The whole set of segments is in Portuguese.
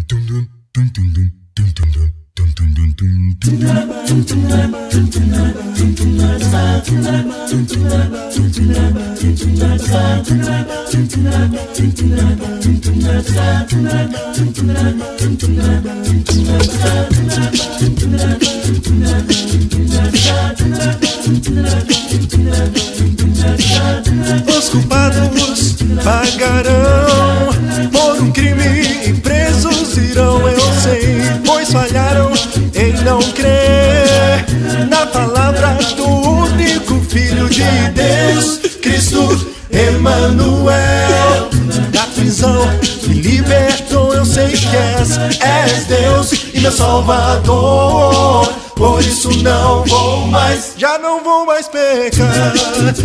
Os culpados pagarão por um crime e presos irão, eu sei, pois falharam em não crer na palavra do único Filho de Deus, Cristo Emanuel. Da prisão me libertou, eu sei que és Deus e meu Salvador. Por isso não vou mais, já não vou mais pecar.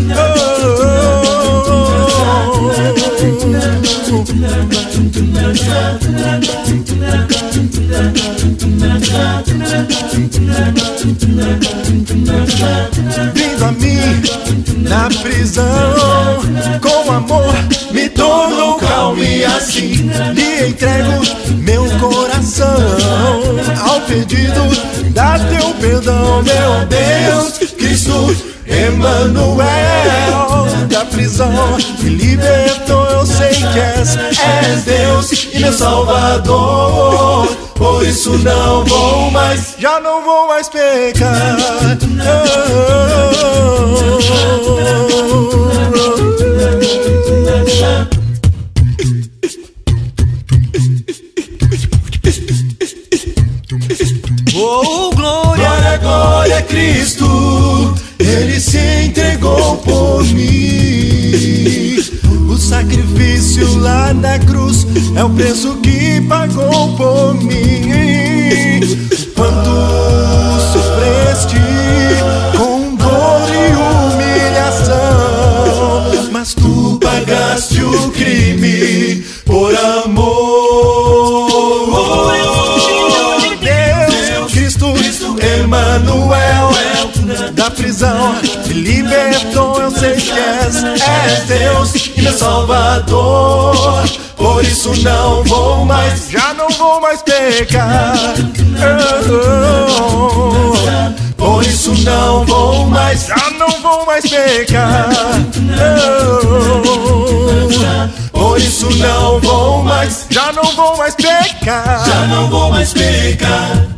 Vindo a mim na prisão, com amor me tornou calmo e assim lhe entrego meu coração. Ao pedido da teu perdão, meu Deus, Cristo Emanuel. Da prisão me libertou, eu sei que és Deus e meu Salvador. Por isso não vou mais, já não vou mais pecar. Oh, glória, Glória a Cristo, Ele se entregou por mim. O sacrifício lá na cruz é o preço que pagou por mim. Quanto sofreste com dor e humilhação, mas tu pagaste o crime por amor. Emanuel, da prisão me libertou, eu sei que és Deus e meu Salvador. Por isso não vou mais, já não vou mais pecar. Por isso não vou mais, já não vou mais pecar. Por isso não vou mais, já não vou mais pecar. já não vou mais pecar.